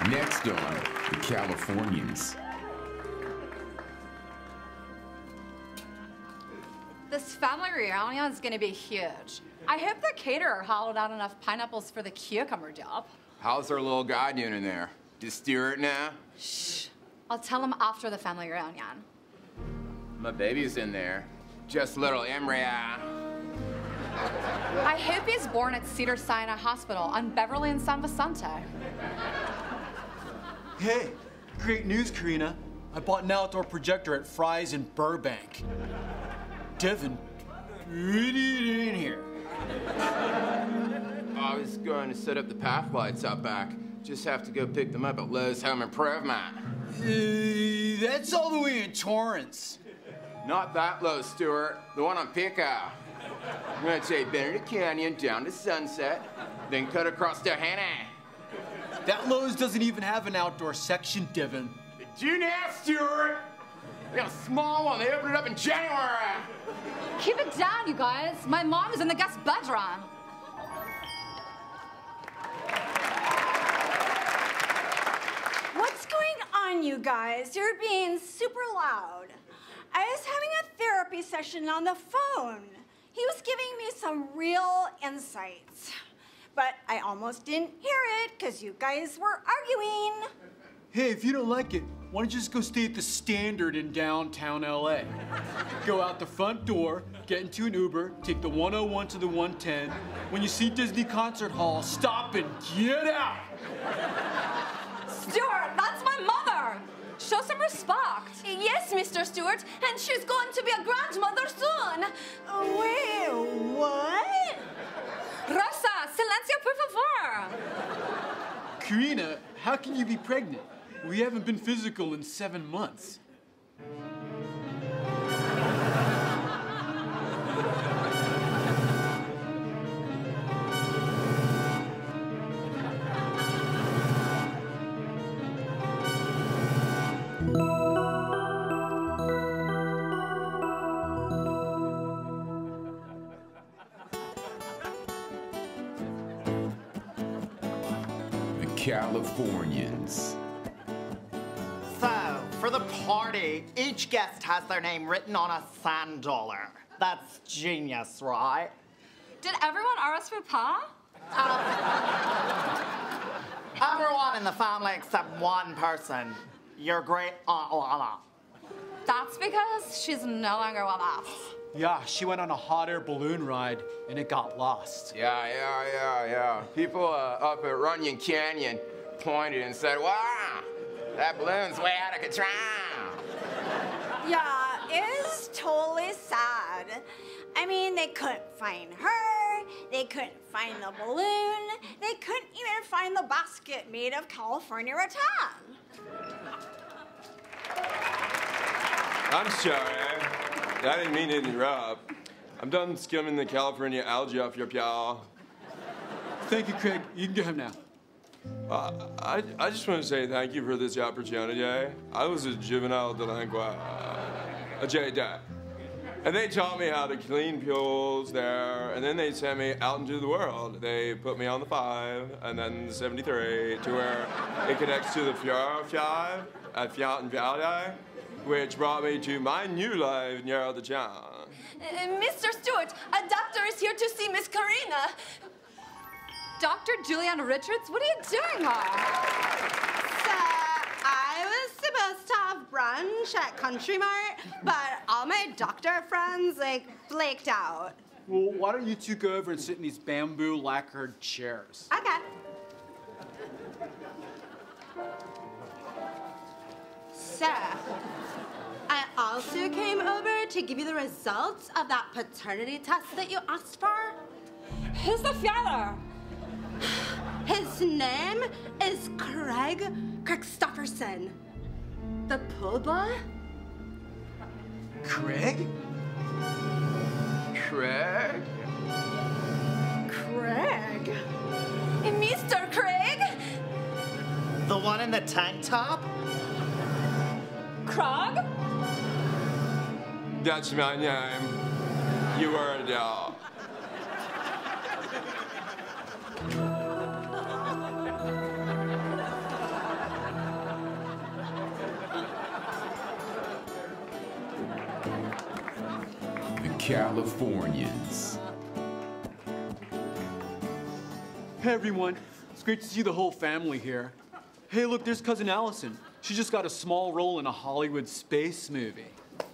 Next on The Californians. This family reunion is gonna be huge. I hope the caterer hollowed out enough pineapples for the cucumber dip. How's our little guy doing in there? Just steer it now? Shh. I'll tell him after the family reunion. My baby's in there. Just little embryo. I hope he's born at Cedars-Sinai Hospital on Beverly and San Vicente. Hey, great news, Karina. I bought an outdoor projector at Fry's in Burbank. Devin, what are you doing here? I was going to set up the path lights out back. Just have to go pick them up at Lowe's Home Improvement. That's all the way in Torrance. Not that Lowe's, Stuart. The one on Pico. I'm going to take Benedict Canyon down to Sunset, then cut across to Hannah. That Lowe's doesn't even have an outdoor section, Devin. Do you now, Stuart? They got a small one. They opened it up in January. Keep it down, you guys. My mom is in the guest bedroom. What's going on, you guys? You're being super loud. I was having a therapy session on the phone. He was giving me some real insights. But I almost didn't hear it because you guys were arguing. Hey, if you don't like it, why don't you just go stay at the Standard in downtown LA? Go out the front door, get into an Uber, take the 101 to the 110. When you see Disney Concert Hall, stop and get out! Stuart, that's my mother. Show some respect. Yes, Mr. Stewart, and she's going to be a grandmother soon. Wait, what? Rosa, silencio, por favor. Karina, how can you be pregnant? We haven't been physical in 7 months. The Californians. So, for the party, each guest has their name written on a sand dollar. That's genius, right? Did everyone RSVP? Everyone in the family except one person. Your great Aunt Lana. That's because she's no longer with us. Yeah, she went on a hot air balloon ride and it got lost. Yeah. People up at Runyon Canyon pointed and said, wow, that balloon's way out of control. Yeah, it's totally sad. I mean, they couldn't find her, they couldn't find the balloon, they couldn't even find the basket made of California rattan. I'm sorry. I didn't mean to interrupt. I'm done skimming the California algae off your piao. Thank you, Craig. You can go home now. I just want to say thank you for this opportunity. I was a juvenile delinquent, a JDAT. And they taught me how to clean pools there, and then they sent me out into the world. They put me on the 5, and then the 73, to where it connects to the Fjord 5 at Fountain Valley, which brought me to my new life near the town. Mr. Stewart, a doctor is here to see Miss Karina. Dr. Juliana Richards, what are you doing here? So, I was supposed to have brunch at Country Mart, but all my doctor friends, flaked out. Well, why don't you two go over and sit in these bamboo lacquered chairs? Okay. So, I also came over to give you the results of that paternity test that you asked for. Who's the father? His name is Craig Christopherson. The pool boy? Craig? Craig? Craig? Mr. Craig? The one in the tank top? Krog? That's my name. You are a doll. Californians. Hey everyone, it's great to see the whole family here. Hey look, there's cousin Allison. She just got a small role in a Hollywood space movie.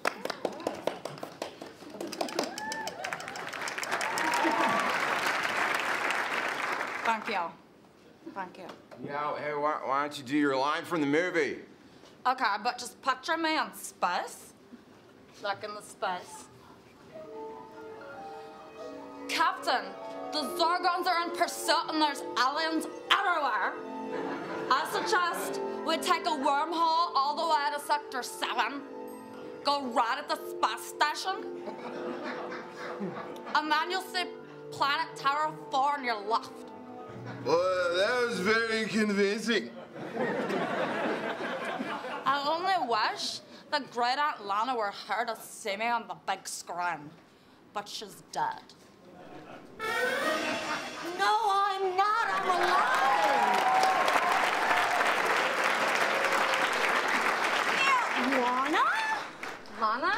Thank you. Thank you. Yeah, hey, why don't you do your line from the movie? Okay, but just picture me in space. Like in the space. Captain, the Zorgons are in pursuit and there's aliens everywhere. I suggest we take a wormhole all the way to Sector 7, go right at the space station, and then you'll see Planet Terra 4 on your left. Well, that was very convincing. I only wish the great Aunt Lana were here to see me on the big screen, but she's dead. No, I'm not. I'm alive. Lana? Lana?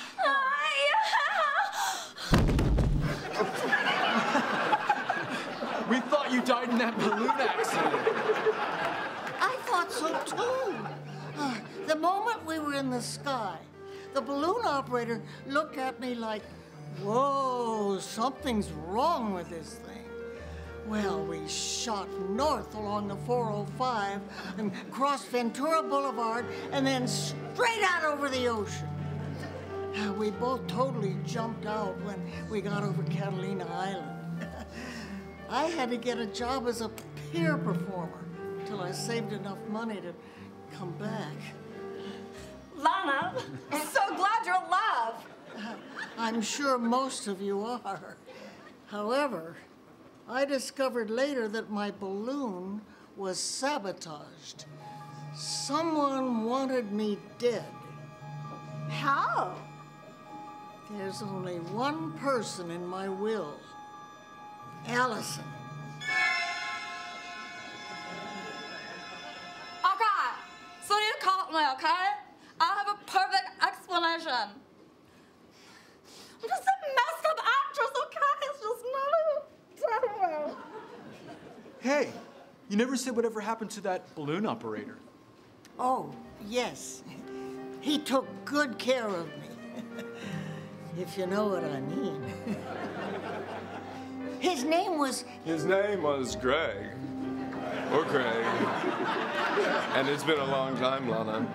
We thought you died in that balloon accident. I thought so too. The moment we were in the sky, the balloon operator looked at me like, whoa, something's wrong with this thing. Well, we shot north along the 405 and crossed Ventura Boulevard and then straight out over the ocean. We both totally jumped out when we got over Catalina Island. I had to get a job as a peer performer till I saved enough money to come back. Lana, I'm so glad you're alive. I'm sure most of you are. However, I discovered later that my balloon was sabotaged. Someone wanted me dead. How? There's only one person in my will. Allison. Okay, so you caught me, okay? I have a perfect explanation. I'm just a messed up actress, okay? It's just not a... Hey, you never said whatever happened to that balloon operator. Oh, yes. He took good care of me. If you know what I mean. His name was Greg. Or Craig. And it's been a long time, Lana.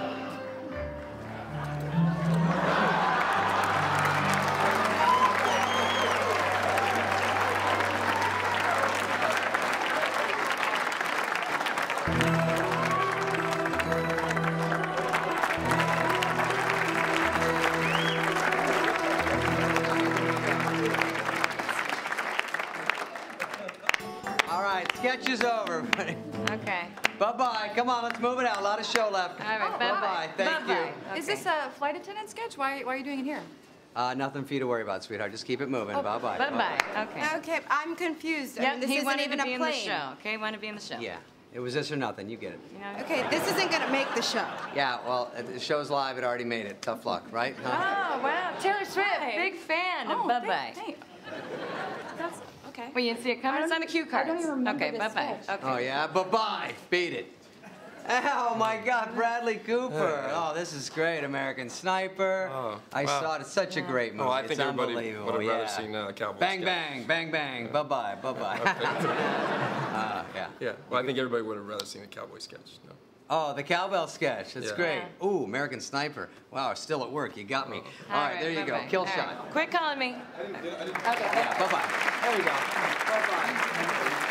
Sketch is over. Okay. Bye-bye. Come on, let's move it out. A lot of show left. All right, bye-bye. Thank you. Okay. Is this a flight attendant sketch? Why are you doing it here? Nothing for you to worry about, sweetheart. Just keep it moving. Bye-bye. Bye-bye. Okay. Okay, I'm confused. I Yep, mean, this he isn't wanted even to be a in the plane. show. Okay, wanted to be in the show. Yeah. It was this or nothing. You get it. You know? Okay, this isn't gonna make the show. Yeah, well, the show's live. It already made it. Tough luck, right? Huh? Oh, wow. Taylor Swift, big fan. Oh, Bye-bye. That's okay. Well, you didn't see it coming? It's on the cue card. I don't even remember Okay, this bye-bye. sketch. Okay. Oh, yeah? Bye-bye. Beat it. Oh, my God, Bradley Cooper. Oh, this is great. American Sniper. Oh, I wow. saw it. It's such a great movie. Oh, I think it's everybody unbelievable. would have rather Yeah. seen Cowboy Bang, Sketch. bang, bang, bang. Bye-bye, bye-bye. Yeah. Yeah, well, I think everybody would have rather seen the Cowboy Sketch. No. Oh, the cowbell sketch. That's Yeah. great. Ooh, American Sniper. Wow, still at work. You got me. All right, there you go. bye-bye. Kill All right. shot. Quit calling me. Yeah, bye-bye. There you go. Bye-bye.